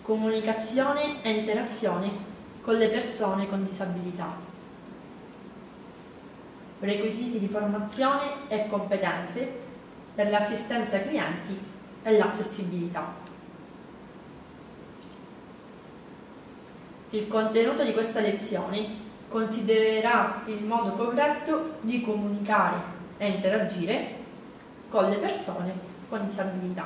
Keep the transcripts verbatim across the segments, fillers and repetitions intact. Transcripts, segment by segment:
comunicazione e interazione con le persone con disabilità, requisiti di formazione e competenze per l'assistenza ai clienti e l'accessibilità. Il contenuto di questa lezione considererà il modo corretto di comunicare e interagire con le persone con disabilità.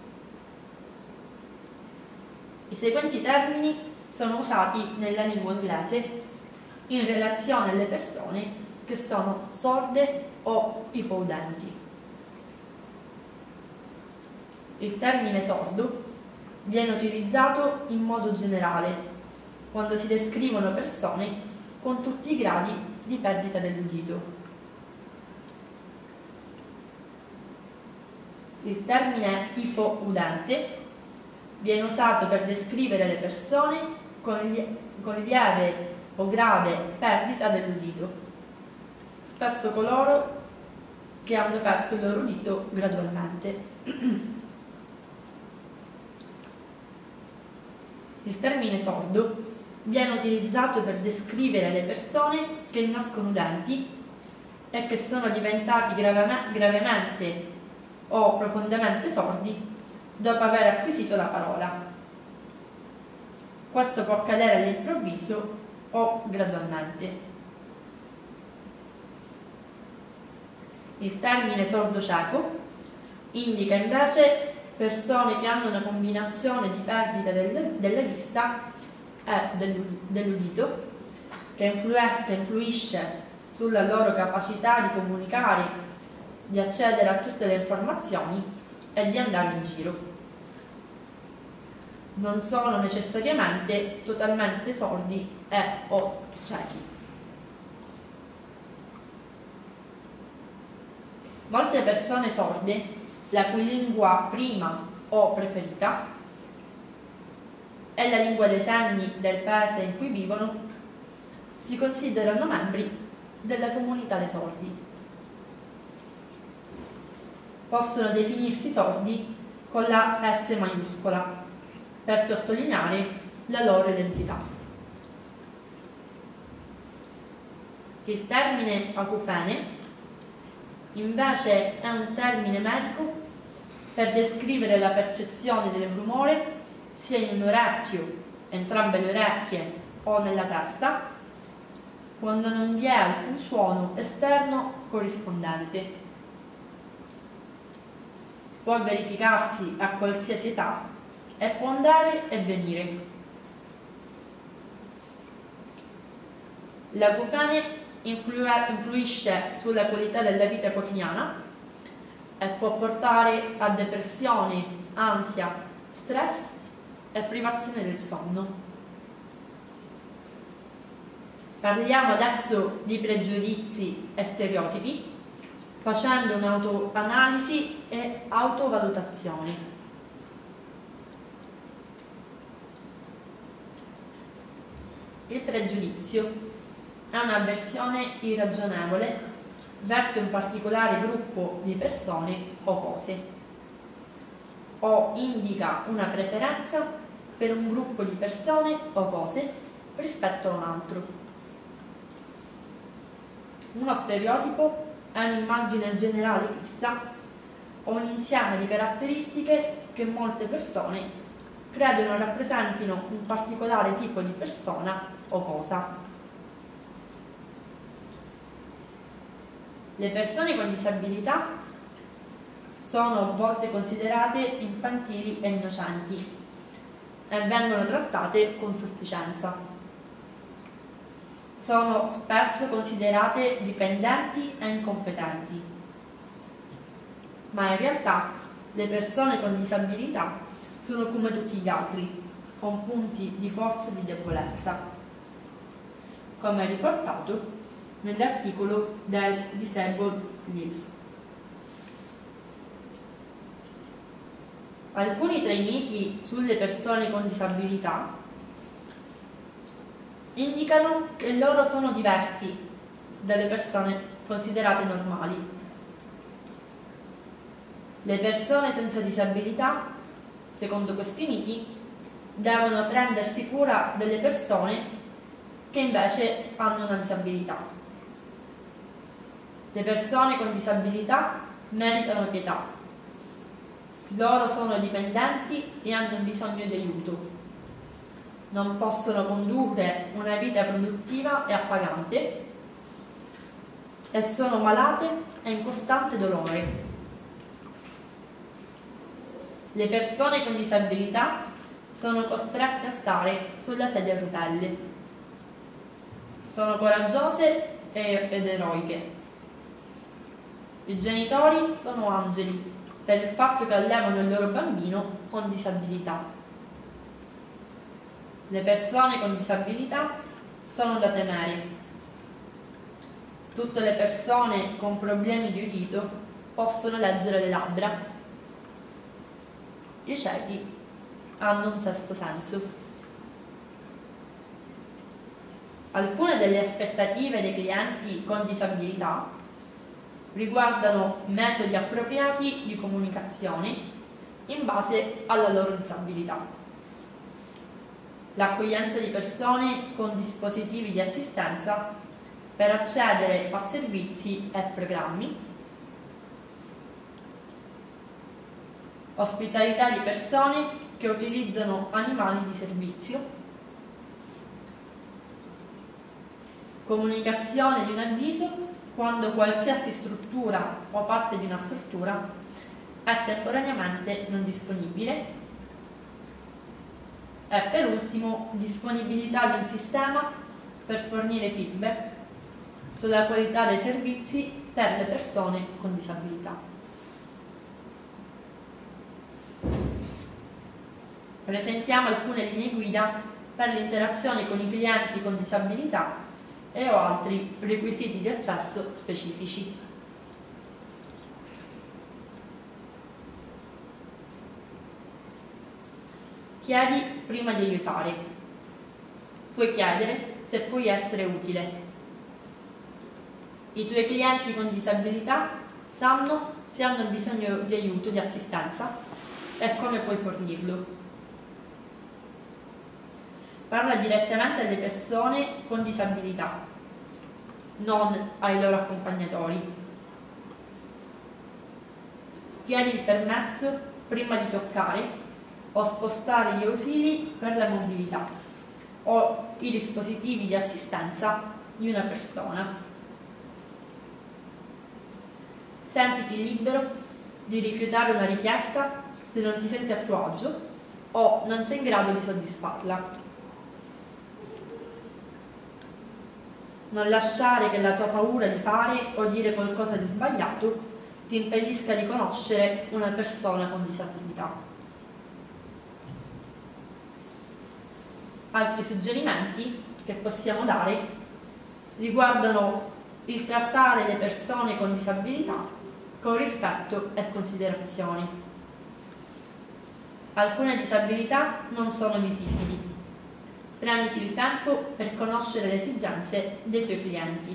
I seguenti termini sono usati nella lingua inglese in relazione alle persone che sono sorde o ipoudenti. Il termine sordo viene utilizzato in modo generale quando si descrivono persone con tutti i gradi di perdita dell'udito. Il termine ipoudente viene usato per descrivere le persone con, lie con lieve o grave perdita dell'udito, spesso coloro che hanno perso il loro udito gradualmente. Il termine sordo viene utilizzato per descrivere le persone che nascono udenti e che sono diventati grave gravemente o profondamente sordi dopo aver acquisito la parola. Questo può accadere all'improvviso o gradualmente. Il termine sordo-cieco indica invece persone che hanno una combinazione di perdita del, della vista e dell'udito che, influ che influisce sulla loro capacità di comunicare, di accedere a tutte le informazioni e di andare in giro. Non sono necessariamente totalmente sordi e o ciechi. Molte persone sorde, la cui lingua prima o preferita è la lingua dei segni del paese in cui vivono, si considerano membri della comunità dei sordi. Possono definirsi sordi con la S maiuscola per sottolineare la loro identità. Il termine acufene invece è un termine medico per descrivere la percezione del rumore sia in un orecchio, entrambe le orecchie o nella testa, quando non vi è alcun suono esterno corrispondente. Può verificarsi a qualsiasi età e può andare e venire. L'acufene influ influisce sulla qualità della vita quotidiana e può portare a depressione, ansia, stress e privazione del sonno. Parliamo adesso di pregiudizi e stereotipi, facendo un'autoanalisi e autovalutazione. Il pregiudizio è un'avversione irragionevole verso un particolare gruppo di persone o cose, o indica una preferenza per un gruppo di persone o cose rispetto a un altro. Uno stereotipo è un'immagine generale fissa o un insieme di caratteristiche che molte persone credono rappresentino un particolare tipo di persona o cosa. Le persone con disabilità sono a volte considerate infantili e innocenti e vengono trattate con sufficienza. Sono spesso considerate dipendenti e incompetenti, ma in realtà le persone con disabilità sono come tutti gli altri, con punti di forza e di debolezza, come riportato nell'articolo del Disabled Lives. Alcuni tra i miti sulle persone con disabilità indicano che loro sono diversi dalle persone considerate normali. Le persone senza disabilità, secondo questi miti, devono prendersi cura delle persone che invece hanno una disabilità. Le persone con disabilità meritano pietà. Loro sono dipendenti e hanno bisogno di aiuto. Non possono condurre una vita produttiva e appagante e sono malate e in costante dolore. Le persone con disabilità sono costrette a stare sulla sedia a rotelle. Sono coraggiose ed eroiche. I genitori sono angeli per il fatto che allevano il loro bambino con disabilità. Le persone con disabilità sono da temere. Tutte le persone con problemi di udito possono leggere le labbra. I ciechi hanno un sesto senso. Alcune delle aspettative dei clienti con disabilità riguardano metodi appropriati di comunicazione in base alla loro disabilità. L'accoglienza di persone con dispositivi di assistenza per accedere a servizi e programmi, ospitalità di persone che utilizzano animali di servizio, comunicazione di un avviso quando qualsiasi struttura o parte di una struttura è temporaneamente non disponibile e per ultimo disponibilità di un sistema per fornire feedback sulla qualità dei servizi per le persone con disabilità. Presentiamo alcune linee guida per l'interazione con i clienti con disabilità e o altri requisiti di accesso specifici. Chiedi prima di aiutare. Puoi chiedere se puoi essere utile. I tuoi clienti con disabilità sanno se hanno bisogno di aiuto, di assistenza e come puoi fornirlo. Parla direttamente alle persone con disabilità, non ai loro accompagnatori. Chiedi il permesso prima di toccare o spostare gli ausili per la mobilità o i dispositivi di assistenza di una persona. Sentiti libero di rifiutare una richiesta se non ti senti a tuo agio o non sei in grado di soddisfarla. Non lasciare che la tua paura di fare o dire qualcosa di sbagliato ti impedisca di conoscere una persona con disabilità. Altri suggerimenti che possiamo dare riguardano il trattare le persone con disabilità con rispetto e considerazione. Alcune disabilità non sono visibili. Prenditi il tempo per conoscere le esigenze dei tuoi clienti.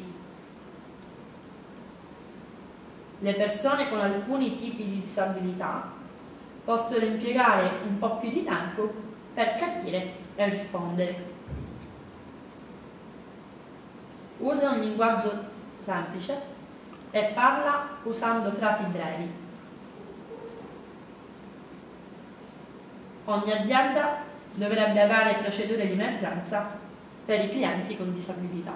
Le persone con alcuni tipi di disabilità possono impiegare un po' più di tempo per capire e rispondere. Usa un linguaggio semplice e parla usando frasi brevi. Ogni azienda dovrebbe avere procedure di emergenza per i clienti con disabilità.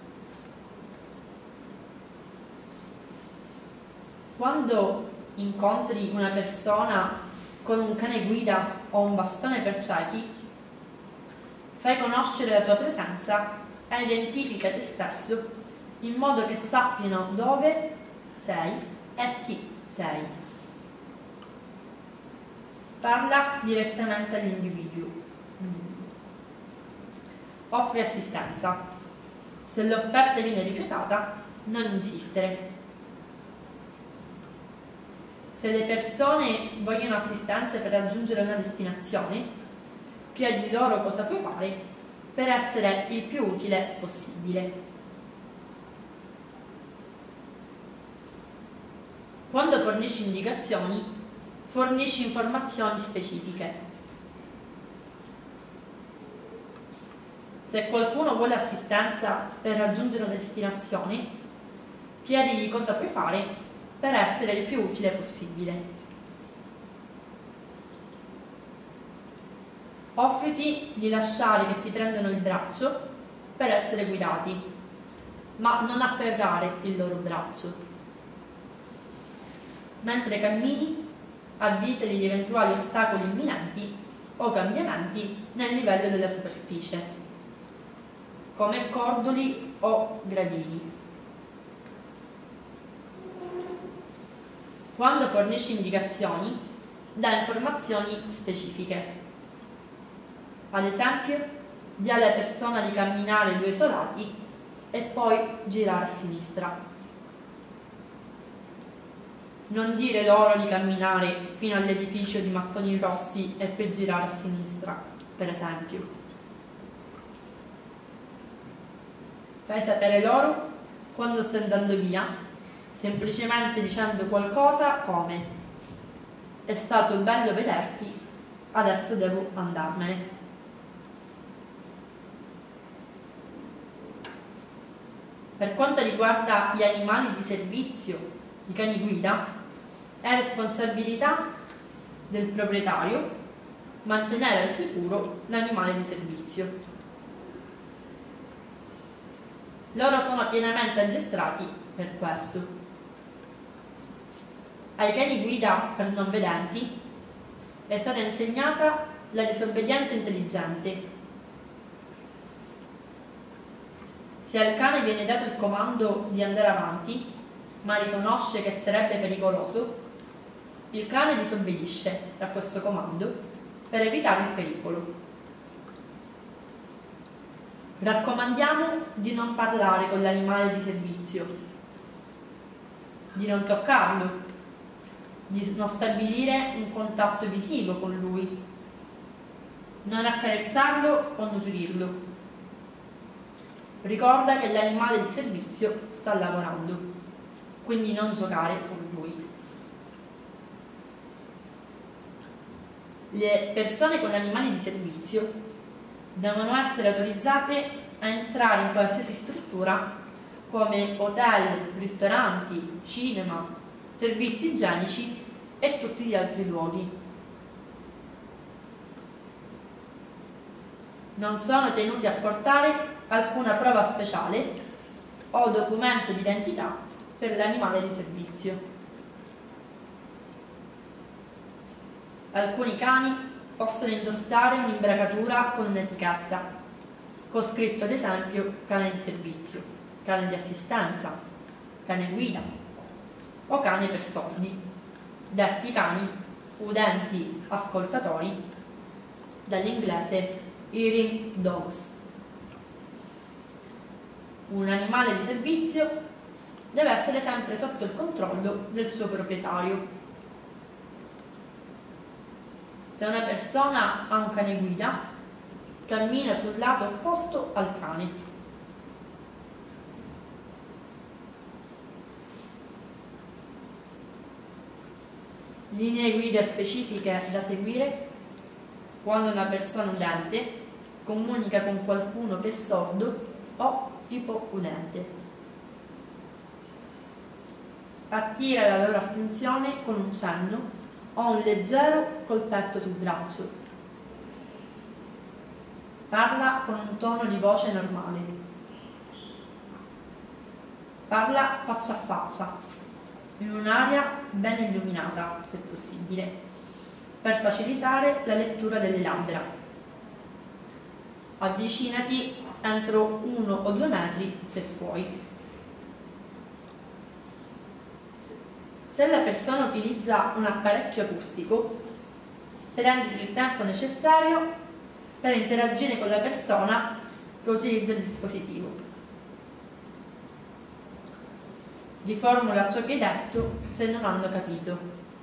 Quando incontri una persona con un cane guida o un bastone per ciechi, fai conoscere la tua presenza e identifica te stesso in modo che sappiano dove sei e chi sei. Parla direttamente all'individuo. Offri assistenza. Se l'offerta viene rifiutata, non insistere. Se le persone vogliono assistenza per raggiungere una destinazione, chiedi loro cosa puoi fare per essere il più utile possibile. Quando fornisci indicazioni, fornisci informazioni specifiche. Se qualcuno vuole assistenza per raggiungere una destinazione, chiedigli cosa puoi fare per essere il più utile possibile. Offriti di lasciare che ti prendano il braccio per essere guidati, ma non afferrare il loro braccio. Mentre cammini, avvisali di eventuali ostacoli imminenti o cambiamenti nel livello della superficie, come cordoli o gradini. Quando fornisci indicazioni, dà informazioni specifiche. Ad esempio, di alla persona di camminare due isolati e poi girare a sinistra. Non dire loro di camminare fino all'edificio di mattoni rossi e poi girare a sinistra, per esempio. Fai sapere loro quando stai andando via, semplicemente dicendo qualcosa come: è stato bello vederti, adesso devo andarmene. Per quanto riguarda gli animali di servizio, i cani guida, è responsabilità del proprietario mantenere al sicuro l'animale di servizio. Loro sono pienamente addestrati per questo. Ai cani guida per non vedenti è stata insegnata la disobbedienza intelligente. Se al cane viene dato il comando di andare avanti, ma riconosce che sarebbe pericoloso, il cane disobbedisce a questo comando per evitare il pericolo. Raccomandiamo di non parlare con l'animale di servizio, di non toccarlo, di non stabilire un contatto visivo con lui, non accarezzarlo o nutrirlo. Ricorda che l'animale di servizio sta lavorando, quindi non giocare con lui. Le persone con animali di servizio devono essere autorizzate a entrare in qualsiasi struttura come hotel, ristoranti, cinema, servizi igienici e tutti gli altri luoghi. Non sono tenuti a portare alcuna prova speciale o documento di identità per l'animale di servizio. Alcuni cani possono indossare un'imbracatura con un'etichetta, con scritto ad esempio cane di servizio, cane di assistenza, cane guida o cane per sordi, detti cani udenti ascoltatori, dall'inglese hearing dogs. Un animale di servizio deve essere sempre sotto il controllo del suo proprietario. Se una persona ha un cane guida, cammina sul lato opposto al cane. Linee guida specifiche da seguire quando una persona udente comunica con qualcuno che è sordo o ipoudente. Attira la loro attenzione con un cenno o un leggero colpetto sul braccio. Parla con un tono di voce normale. Parla faccia a faccia, in un'area ben illuminata, se possibile, per facilitare la lettura delle labbra. Avvicinati entro uno o due metri se puoi. Se la persona utilizza un apparecchio acustico, prenditi il tempo necessario per interagire con la persona che utilizza il dispositivo. Riformula ciò che hai detto se non hanno capito.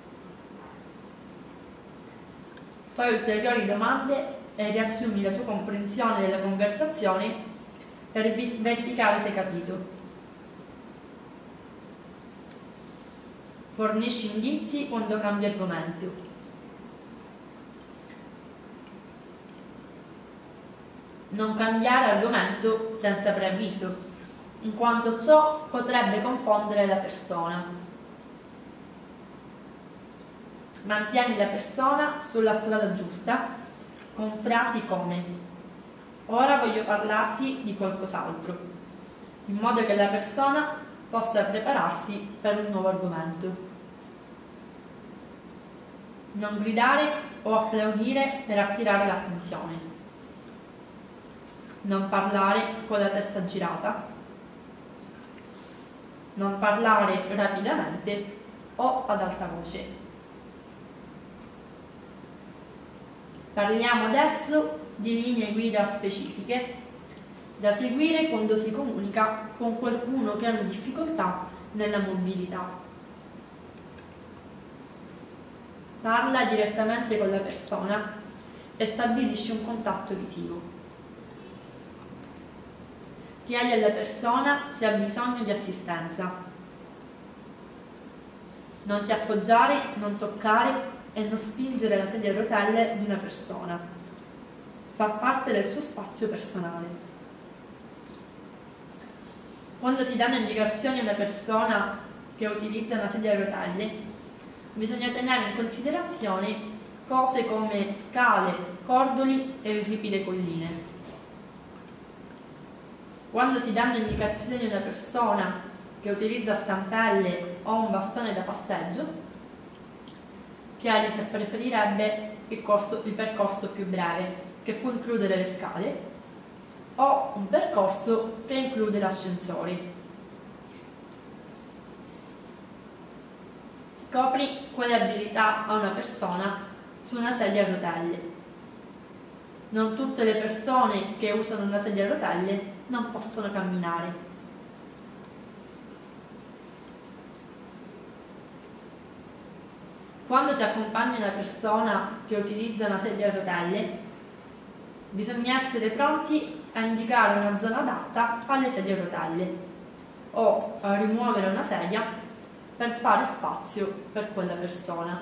Fai ulteriori domande e riassumi la tua comprensione della conversazione per verificare se hai capito. Fornisci indizi quando cambia argomento. Non cambiare argomento senza preavviso, in quanto ciò potrebbe confondere la persona. Mantieni la persona sulla strada giusta con frasi come: ora voglio parlarti di qualcos'altro, in modo che la persona possa prepararsi per un nuovo argomento. Non gridare o applaudire per attirare l'attenzione. Non parlare con la testa girata. Non parlare rapidamente o ad alta voce. Parliamo adesso di linee guida specifiche da seguire quando si comunica con qualcuno che ha difficoltà nella mobilità. Parla direttamente con la persona e stabilisci un contatto visivo. Chiedi alla persona se ha bisogno di assistenza. Non ti appoggiare, non toccare e non spingere la sedia a rotelle di una persona. Fa parte del suo spazio personale. Quando si danno indicazioni a una persona che utilizza una sedia a rotelle, bisogna tenere in considerazione cose come scale, cordoli e ripide colline. Quando si danno indicazioni a una persona che utilizza stampelle o un bastone da passeggio, chiedi se preferirebbe il, corso, il percorso più breve, che può includere le scale, o un percorso che include l'ascensore. Scopri quale abilità ha una persona su una sedia a rotelle. Non tutte le persone che usano una sedia a rotelle non possono camminare. Quando si accompagna una persona che utilizza una sedia a rotelle, bisogna essere pronti a indicare una zona adatta alle sedie a rotelle o a rimuovere una sedia per fare spazio per quella persona.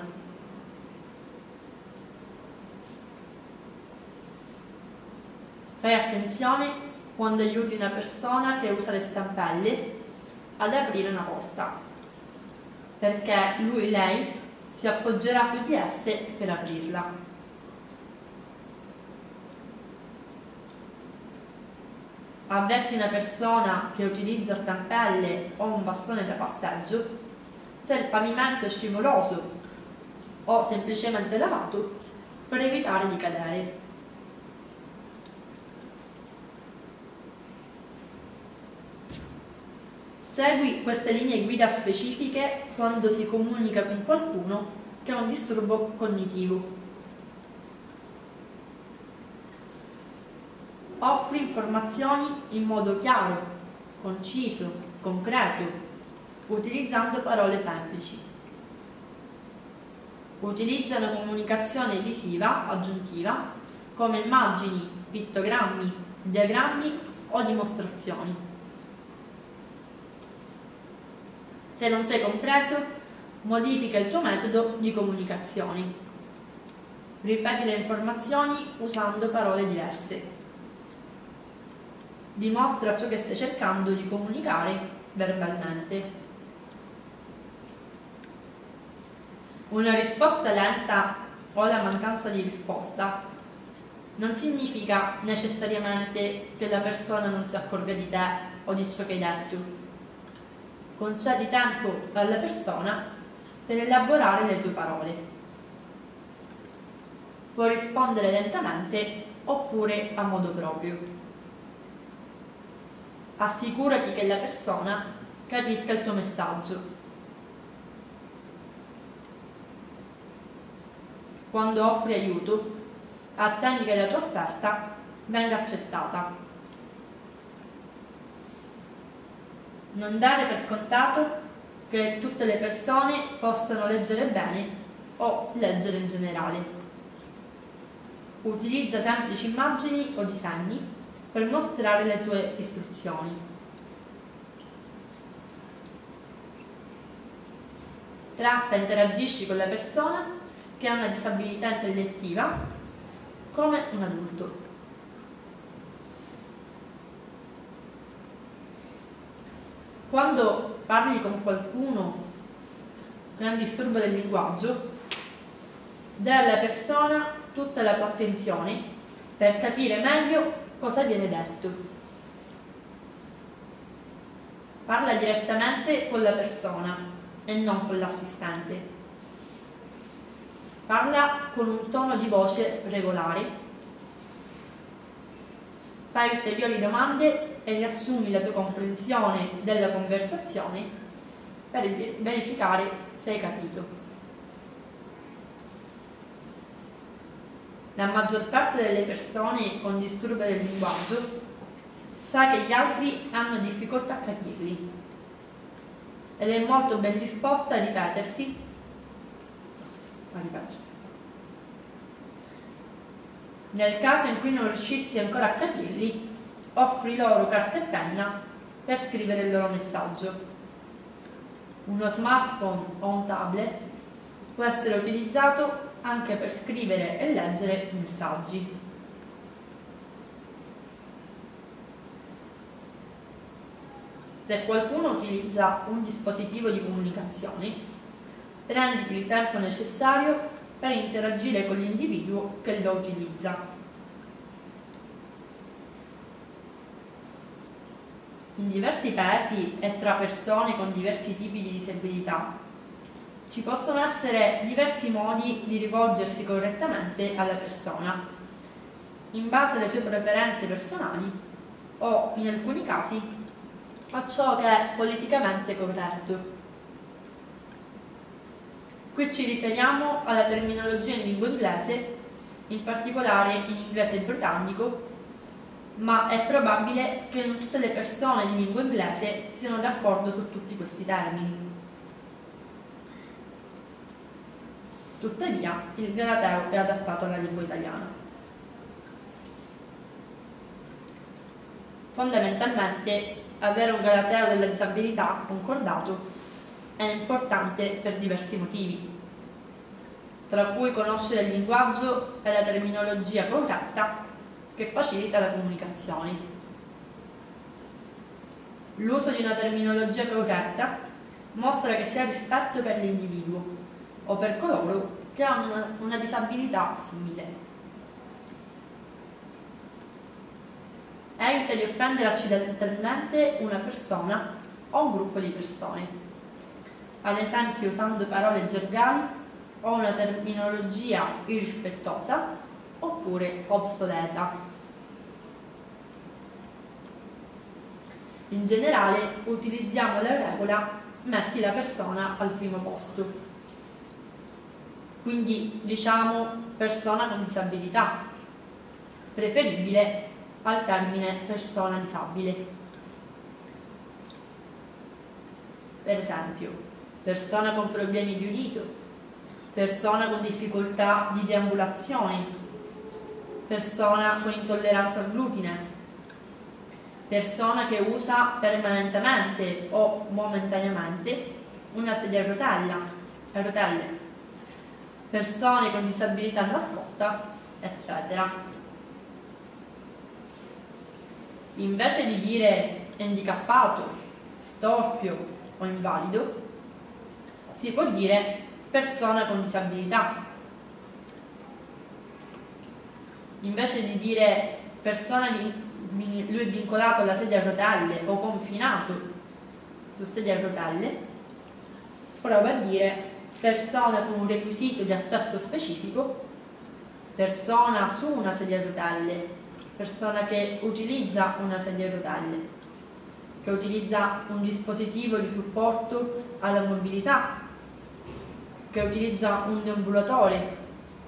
Fai attenzione quando aiuti una persona che usa le stampelle ad aprire una porta, perché lui o lei si appoggerà su di esse per aprirla. Avverti una persona che utilizza stampelle o un bastone da passeggio se il pavimento è scivoloso o semplicemente lavato per evitare di cadere. Segui queste linee guida specifiche quando si comunica con qualcuno che ha un disturbo cognitivo. Offri informazioni in modo chiaro, conciso, concreto, utilizzando parole semplici. Utilizza una comunicazione visiva aggiuntiva come immagini, pittogrammi, diagrammi o dimostrazioni. Se non sei compreso, modifica il tuo metodo di comunicazione. Ripeti le informazioni usando parole diverse. Dimostra ciò che stai cercando di comunicare verbalmente. Una risposta lenta o la mancanza di risposta non significa necessariamente che la persona non si accorga di te o di ciò che hai detto. Concedi tempo alla persona per elaborare le tue parole. Puoi rispondere lentamente oppure a modo proprio. Assicurati che la persona capisca il tuo messaggio. Quando offri aiuto, attendi che la tua offerta venga accettata. Non dare per scontato che tutte le persone possano leggere bene o leggere in generale. Utilizza semplici immagini o disegni per mostrare le tue istruzioni. Tratta e interagisci con la persona che ha una disabilità intellettiva come un adulto. quando parli con qualcuno che ha un disturbo del linguaggio, dai alla persona tutta la tua attenzione per capire meglio cosa viene detto. Parla direttamente con la persona e non con l'assistente. Parla con un tono di voce regolare. Fai ulteriori domande e riassumi la tua comprensione della conversazione per verificare se hai capito. La maggior parte delle persone con disturbo del linguaggio sa che gli altri hanno difficoltà a capirli ed è molto ben disposta a ripetersi, a ripetersi. Nel caso in cui non riuscissi ancora a capirli, offri loro carta e penna per scrivere il loro messaggio. Uno smartphone o un tablet può essere utilizzato anche per scrivere e leggere messaggi. Se qualcuno utilizza un dispositivo di comunicazione, prendi il tempo necessario per interagire con l'individuo che lo utilizza. In diversi paesi e tra persone con diversi tipi di disabilità ci possono essere diversi modi di rivolgersi correttamente alla persona, in base alle sue preferenze personali o, in alcuni casi, a ciò che è politicamente corretto. Qui ci riferiamo alla terminologia in lingua inglese, in particolare in inglese britannico, ma è probabile che non tutte le persone di lingua inglese siano d'accordo su tutti questi termini. Tuttavia, il galateo è adattato alla lingua italiana. Fondamentalmente, avere un galateo della disabilità concordato è importante per diversi motivi, tra cui conoscere il linguaggio e la terminologia corretta che facilita la comunicazione. L'uso di una terminologia corretta mostra che si ha rispetto per l'individuo o per coloro che hanno una, una disabilità simile. Evita di offendere accidentalmente una persona o un gruppo di persone, ad esempio usando parole gergali o una terminologia irrispettosa oppure obsoleta. In generale utilizziamo la regola metti la persona al primo posto. Quindi diciamo persona con disabilità, preferibile al termine persona disabile. Per esempio, persona con problemi di udito, persona con difficoltà di deambulazione, persona con intolleranza al glutine, persona che usa permanentemente o momentaneamente una sedia a rotella, a rotelle, persone con disabilità nascosta, eccetera. Invece di dire handicappato, storpio o invalido, si può dire persona con disabilità. Invece di dire persona, lui è vincolato alla sedia a rotelle o confinato su sedia a rotelle, prova a dire persona con un requisito di accesso specifico, persona su una sedia a rotelle, persona che utilizza una sedia a rotelle, che utilizza un dispositivo di supporto alla mobilità, che utilizza un deambulatore.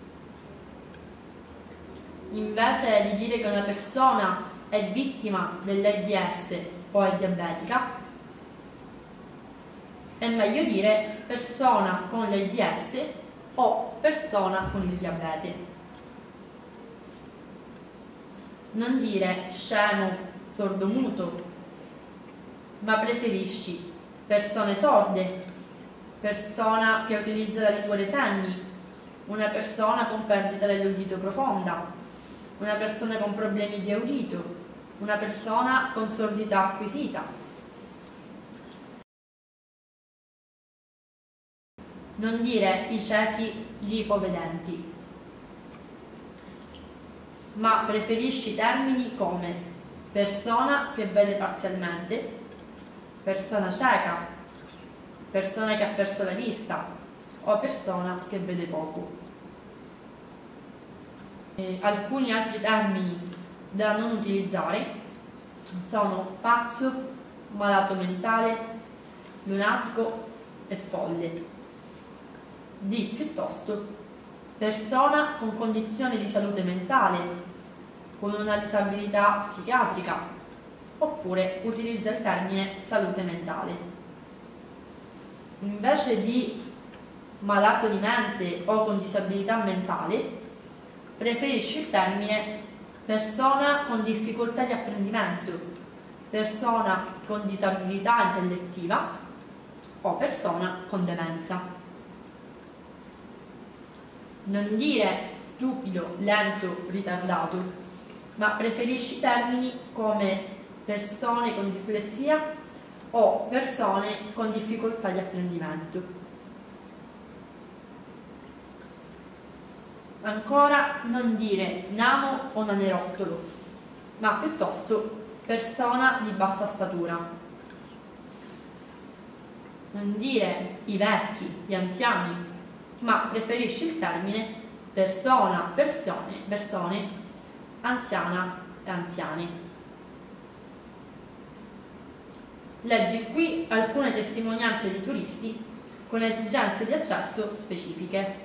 Invece di dire che una persona è vittima dell'AIDS o è diabetica, è meglio dire persona con l'AIDS o persona con il diabete. Non dire scemo, sordomuto, ma preferisci persone sorde, persona che utilizza la lingua dei segni, una persona con perdita dell'udito profonda, una persona con problemi di udito, una persona con sordità acquisita. Non dire i ciechi, gli ipovedenti, ma preferisci termini come persona che vede parzialmente, persona cieca, persona che ha perso la vista o persona che vede poco. E alcuni altri termini da non utilizzare sono pazzo, malato mentale, lunatico e folle. Di piuttosto persona con condizione di salute mentale, con una disabilità psichiatrica, oppure utilizza il termine salute mentale. Invece di malato di mente o con disabilità mentale, preferisci il termine persona con difficoltà di apprendimento, persona con disabilità intellettiva o persona con demenza. Non dire stupido, lento, ritardato, ma preferisci termini come persone con dislessia o persone con difficoltà di apprendimento. Ancora, non dire nano o nanerottolo, ma piuttosto persona di bassa statura. Non dire i vecchi, gli anziani, ma preferisci il termine persona, persone, persone, anziana e anziani. Leggi qui alcune testimonianze di turisti con esigenze di accesso specifiche.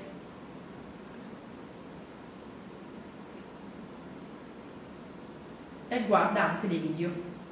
E guarda anche dei video.